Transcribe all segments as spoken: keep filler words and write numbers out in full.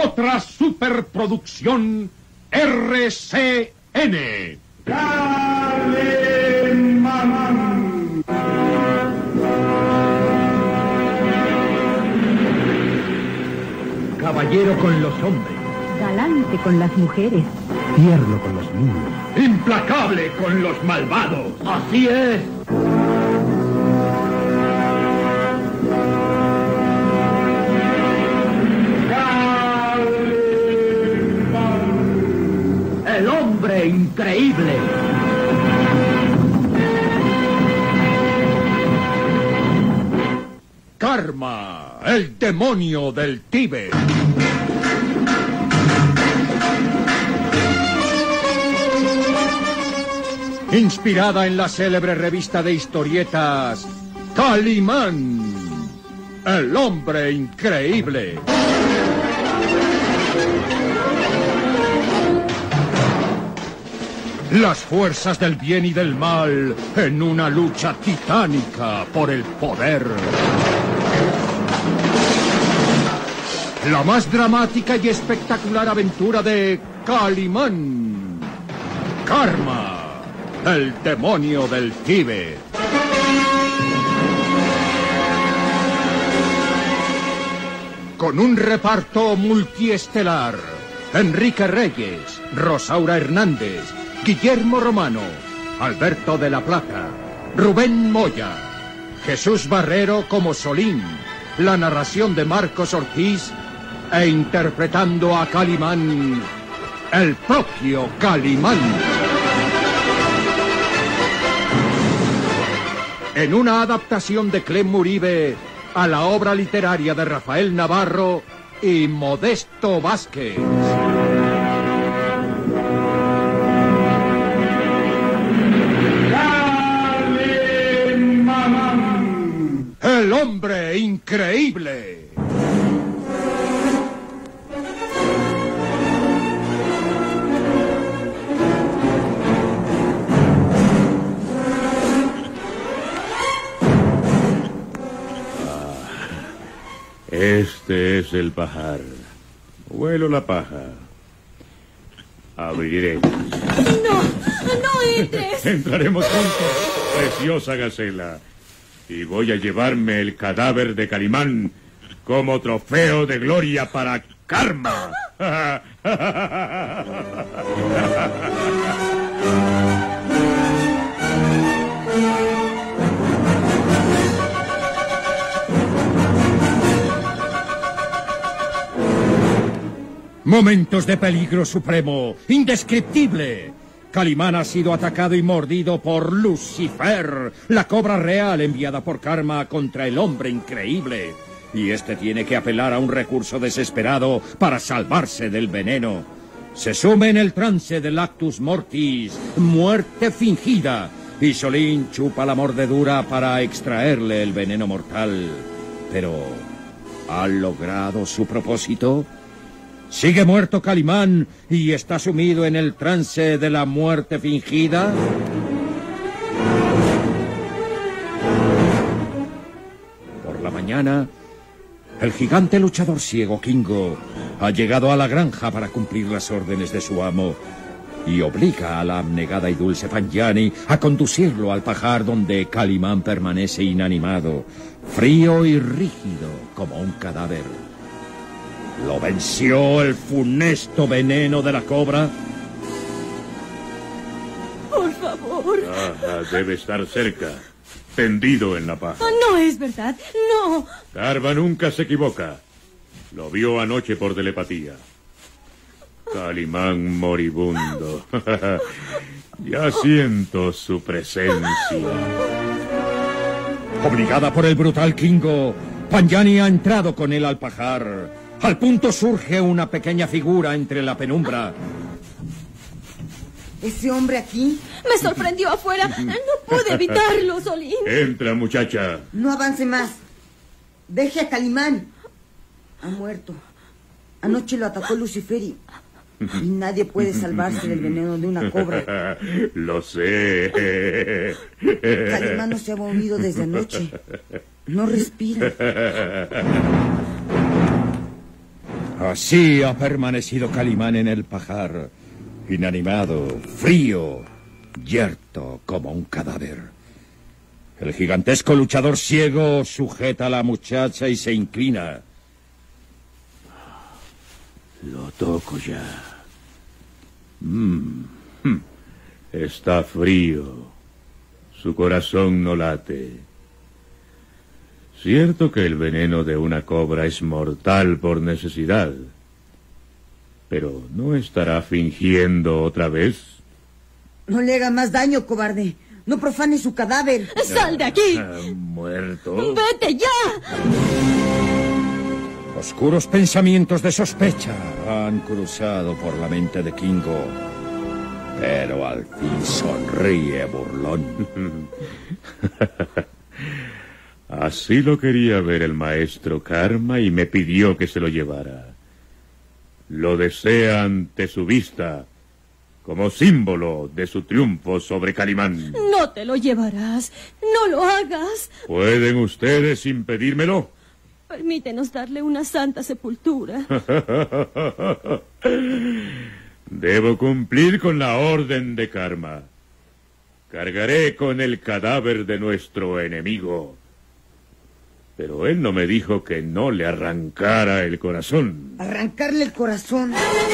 otra superproducción R C N. ¡Calimán! Caballero con los hombres. Galante con las mujeres. Tierno con los niños. Implacable con los malvados. Así es. El hombre increíble. Karma, el demonio del Tíbet. Inspirada en la célebre revista de historietas Calimán, el hombre increíble. Las fuerzas del bien y del mal en una lucha titánica por el poder. La más dramática y espectacular aventura de Calimán. Karma, el demonio del Tíbet. Con un reparto multiestelar. Enrique Reyes, Rosaura Hernández, Guillermo Romano, Alberto de la Plata, Rubén Moya, Jesús Barrero como Solín, la narración de Marcos Ortiz e interpretando a Calimán, el propio Calimán. En una adaptación de Clem Uribe a la obra literaria de Rafael Navarro y Modesto Vázquez. El hombre increíble. Este es el pajar. Huelo la paja. Abriré. No, no entres. Entraremos juntos, preciosa gacela. Y voy a llevarme el cadáver de Calimán como trofeo de gloria para Karma. Momentos de peligro supremo, indescriptible. Calimán ha sido atacado y mordido por Lucifer, la cobra real enviada por Karma contra el hombre increíble. Y este tiene que apelar a un recurso desesperado para salvarse del veneno. Se sume en el trance del Actus Mortis, muerte fingida, y Solín chupa la mordedura para extraerle el veneno mortal. Pero, ¿ha logrado su propósito? ¿Sigue muerto Calimán y está sumido en el trance de la muerte fingida? Por la mañana, el gigante luchador ciego Kingo ha llegado a la granja para cumplir las órdenes de su amo y obliga a la abnegada y dulce Panjani a conducirlo al pajar donde Calimán permanece inanimado, frío y rígido como un cadáver. ¿Lo venció el funesto veneno de la cobra? Por favor. Ah, debe estar cerca, tendido en la paja. No es verdad, no. Karma nunca se equivoca. Lo vio anoche por telepatía. Calimán moribundo. Ya siento su presencia. Obligada por el brutal Kingo, Panjani ha entrado con él al pajar. Al punto surge una pequeña figura entre la penumbra. ¿Ese hombre aquí? Me sorprendió afuera. No pude evitarlo, Solín. Entra, muchacha. No avance más. Deje a Calimán. Ha muerto. Anoche lo atacó Lucifer y... y nadie puede salvarse del veneno de una cobra. Lo sé. Calimán no se ha movido desde anoche. No respira. Así ha permanecido Calimán en el pajar, inanimado, frío, yerto como un cadáver. El gigantesco luchador ciego sujeta a la muchacha y se inclina. Lo toco ya. Mm. Está frío. Su corazón no late. Cierto que el veneno de una cobra es mortal por necesidad. Pero ¿no estará fingiendo otra vez? No le haga más daño, cobarde. No profane su cadáver. ¡Sal de aquí! Ah, ¿muerto? ¡Vete ya! Oscuros pensamientos de sospecha han cruzado por la mente de Kingo. Pero al fin sonríe burlón. Así lo quería ver el maestro Karma y me pidió que se lo llevara. Lo desea ante su vista, como símbolo de su triunfo sobre Calimán. No te lo llevarás. No lo hagas. ¿Pueden ustedes impedírmelo? Permítenos darle una santa sepultura. Debo cumplir con la orden de Karma. Cargaré con el cadáver de nuestro enemigo. Pero él no me dijo que no le arrancara el corazón. Arrancarle el corazón.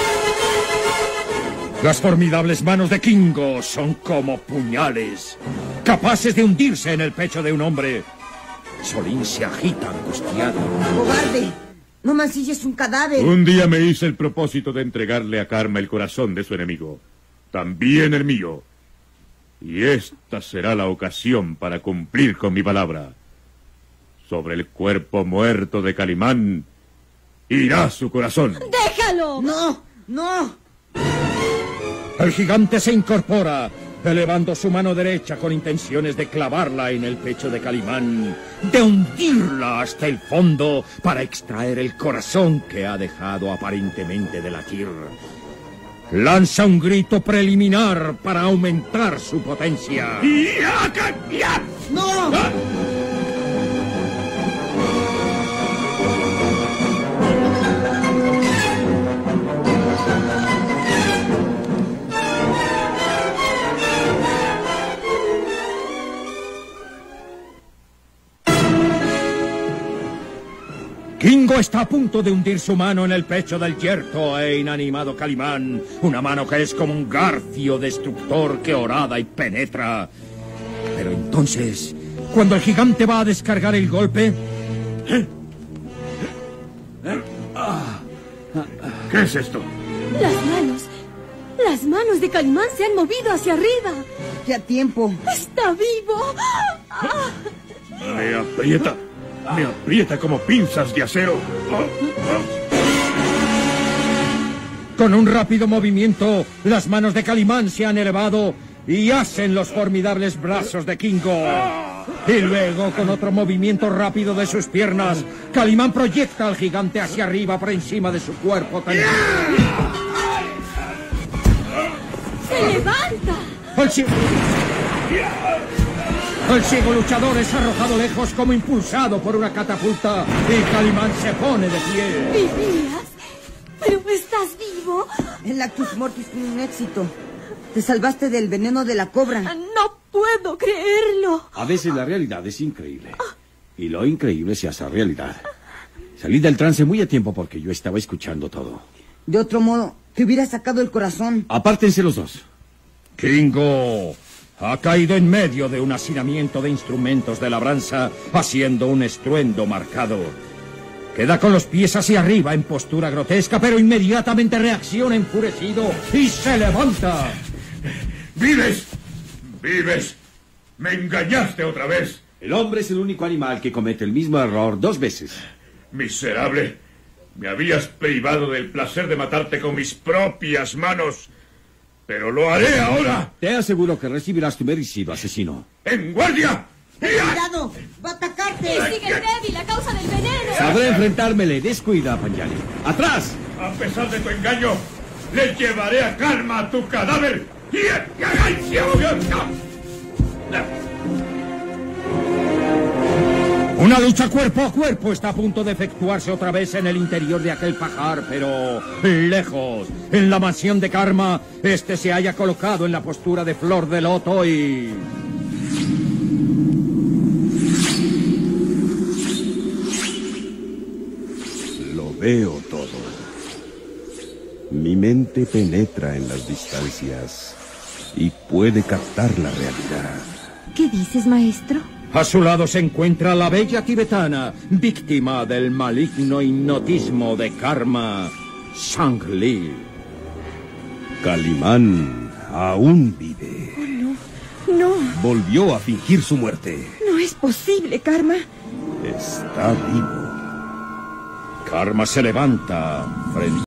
Las formidables manos de Kingo son como puñales, capaces de hundirse en el pecho de un hombre. Solín se agita angustiado. ¡Cobarde! No mancilles un cadáver. Un día me hice el propósito de entregarle a Karma el corazón de su enemigo. También el mío. Y esta será la ocasión para cumplir con mi palabra. Sobre el cuerpo muerto de Calimán irá su corazón. ¡Déjalo! ¡No! ¡No! El gigante se incorpora, elevando su mano derecha con intenciones de clavarla en el pecho de Calimán, de hundirla hasta el fondo para extraer el corazón que ha dejado aparentemente de latir. Lanza un grito preliminar para aumentar su potencia. ¡No! Kingo está a punto de hundir su mano en el pecho del yerto e inanimado Calimán, una mano que es como un garfio destructor que horada y penetra. Pero entonces, cuando el gigante va a descargar el golpe... ¿Qué es esto? Las manos. Las manos de Calimán se han movido hacia arriba. ¡Qué a tiempo! ¡Está vivo! ¡Ah! Me aprieta. Me aprieta como pinzas de acero. Con un rápido movimiento, las manos de Calimán se han elevado y hacen los formidables brazos de Kingo. Y luego, con otro movimiento rápido de sus piernas, Calimán proyecta al gigante hacia arriba por encima de su cuerpo. Tan... ¡Se levanta! El ciego... El ciego luchador es arrojado lejos como impulsado por una catapulta y Calimán se pone de pie. ¿Vivías? ¿Pero estás vivo? El Actus Mortis fue un éxito. Te salvaste del veneno de la cobra. No puedo creerlo. A veces la realidad es increíble. Y lo increíble se hace realidad. Salí del trance muy a tiempo porque yo estaba escuchando todo. De otro modo, te hubiera sacado el corazón. Apártense los dos. Kingo ha caído en medio de un hacinamiento de instrumentos de labranza, haciendo un estruendo marcado. Queda con los pies hacia arriba en postura grotesca, pero inmediatamente reacciona enfurecido y se levanta. ¡Vives! ¡Vives! ¡Me engañaste otra vez! El hombre es el único animal que comete el mismo error dos veces. ¡Miserable! Me habías privado del placer de matarte con mis propias manos. ¡Pero lo haré ahora! Te aseguro que recibirás tu merecido, asesino. ¡En guardia! ¡Cuidado! ¡Va a atacarte! Sigue débil a causa del veneno. Sabré enfrentármele. Descuida, Panjali. ¡Atrás! A pesar de tu engaño, le llevaré a Karma a tu cadáver. Una lucha cuerpo a cuerpo está a punto de efectuarse otra vez en el interior de aquel pajar, pero lejos. En la mansión de Karma, este se haya colocado en la postura de flor de loto y... Lo veo todo. Mi mente penetra en las distancias y puede captar la realidad. ¿Qué dices, maestro? A su lado se encuentra la bella tibetana, víctima del maligno hipnotismo de Karma, Shang-Li. Calimán aún vive. Oh, no, no, Volvió a fingir su muerte. no es posible, Karma. Está vivo. Karma se levanta frente